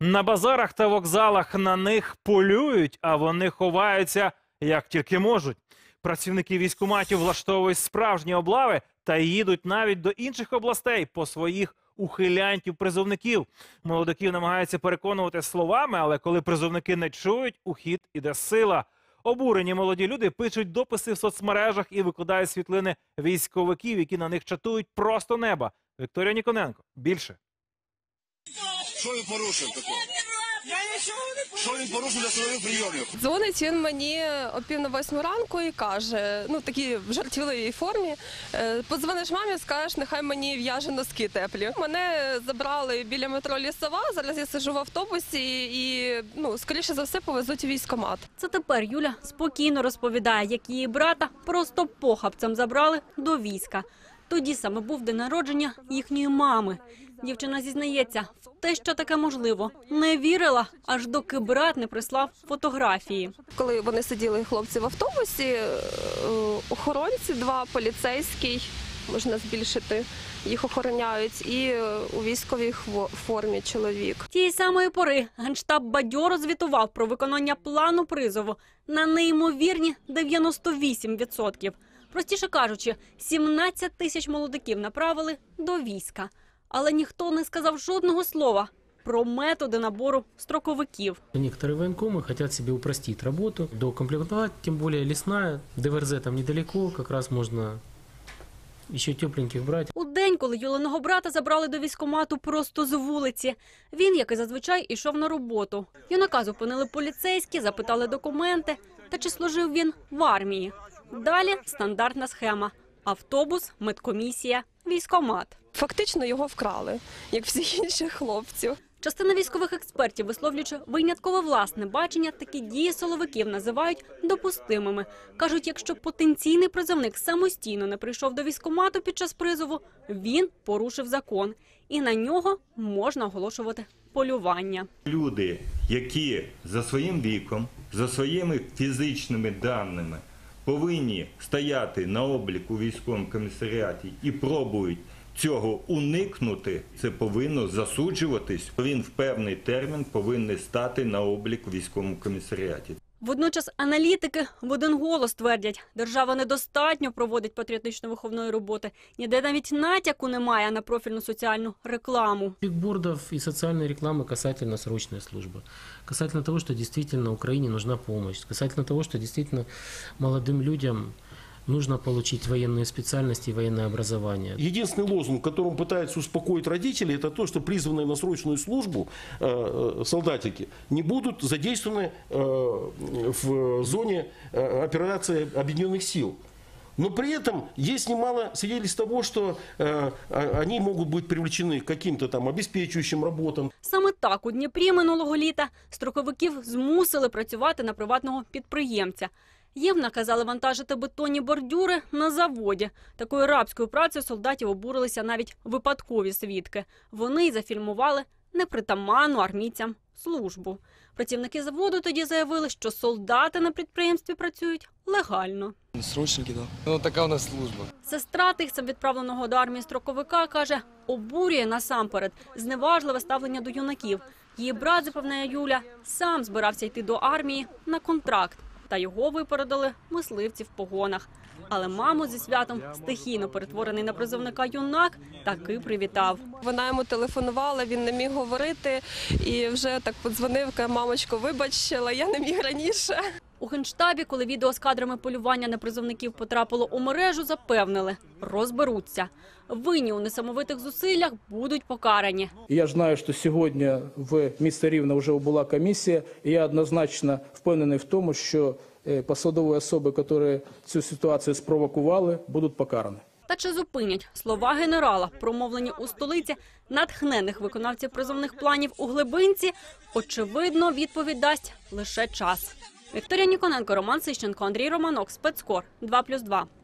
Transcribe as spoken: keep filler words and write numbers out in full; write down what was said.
На базарах та вокзалах на них полюють, а вони ховаються як тільки можуть. Працівники військкоматів влаштовують справжні облави та їдуть навіть до інших областей по своїх ухилянтів-призовників. Молодиків намагаються переконувати словами, але коли призовники не чують, у хід іде сила. Обурені молоді люди пишуть дописи в соцмережах і викладають світлини військовиків, які на них чатують просто неба. Вікторія Ніконенко. Більше. Що він порушив такого? Що він порушив для своїх прийомів? Дзвонить він мені о пів на восьму ранку і каже, ну такі в жартівливій формі, подзвониш мамі, скажеш, нехай мені в'яже носки теплі. Мене забрали біля метро Лісова, зараз я сиджу в автобусі і, ну, скоріше за все, повезуть у військкомат. Це тепер Юля спокійно розповідає, як її брата просто похапцем забрали до війська. Тоді саме був день народження їхньої мами. Дівчина зізнається, в те, що таке можливо, не вірила, аж доки брат не прислав фотографії. Коли вони сиділи, хлопці, в автобусі, охоронці, два, поліцейський, можна збільшити, їх охороняють, і у військовій формі чоловік. Тієї самої пори Генштаб бадьоро звітував про виконання плану призову на неймовірні дев'яносто вісім відсотків. Простіше кажучи, сімнадцять тисяч молодиків направили до війська. Але ніхто не сказав жодного слова про методи набору строковиків. Некоторые военкомы хотят себе упростить работу, доукомплектовать, тем более лесная, ДВРЗ там недалеко, как раз можно еще тепленьких брать. У день, коли Юлиного брата забрали до військкомату просто з вулиці, він, як і зазвичай, ішов на роботу. Юнака зупинили поліцейські, запитали документи, та чи служив він в армії. Далі стандартна схема – автобус, медкомісія, військкомат. Фактично його вкрали, як всіх інших хлопців. Частина військових експертів, висловлюючи винятково власне бачення, такі дії силовиків називають допустимими. Кажуть, якщо потенційний призовник самостійно не прийшов до військкомату під час призову, він порушив закон. І на нього можна оголошувати полювання. Люди, які за своїм віком, за своїми фізичними даними повинні стояти на обліку у військовому комісаріаті і пробують цього уникнути, це повинно засуджуватись. Він в певний термін повинен стати на облік у військовому комісаріаті. Водночас аналітики в один голос твердять, держава недостатньо проводить патріотично-виховної роботи. Ніде навіть натяку немає на профільну соціальну рекламу. Бигбордов и социальной рекламы касательно срочной службы. Касательно того, что действительно Украине нужна помощь. Касательно того, что действительно молодым людям нужно получить военные специальности и военное образование. Единственный лозунг, которым пытаются успокоить родителей, это то, что призванные на срочную службу э, солдатики не будут задействованы э, в зоне э, операции Объединенных сил. Но при этом есть немало свидетельств того, что э, они могут быть привлечены к каким-то там обеспечуючим роботам. Саме так у Дніпрі минулого літа строковиків змусили працювати на приватного підприємця. Їм наказали вантажити бетонні бордюри на заводі. Такою рабською працею солдатів обурилися навіть випадкові свідки. Вони й зафільмували непритаманну армійцям службу. Працівники заводу тоді заявили, що солдати на підприємстві працюють легально. Срочники, так. Ну, така у нас служба. Сестра тих самовідправленого до армії строковика каже, обурює насамперед зневажливе ставлення до юнаків. Її брат, запевняє Юля, сам збирався йти до армії на контракт. Та його випередили мисливці в погонах. Але маму зі святом стихійно перетворений на призовника юнак таки привітав. Вона йому телефонувала, він не міг говорити і вже так подзвонив, каже, мамочко, вибач, але я не міг раніше. У Генштабі, коли відео з кадрами полювання на призовників потрапило у мережу, запевнили – розберуться. Винні у несамовитих зусиллях будуть покарані. Я знаю, що сьогодні в місті Рівне вже була комісія, і я однозначно впевнений в тому, що посадові особи, які цю ситуацію спровокували, будуть покарані. Та чи зупинять слова генерала, промовлені у столиці натхнених виконавців призовних планів у глибинці, очевидно, відповідь дасть лише час. Вікторія Ніконенко, Роман Сищенко, Андрій Романок, Спецкор, два плюс два.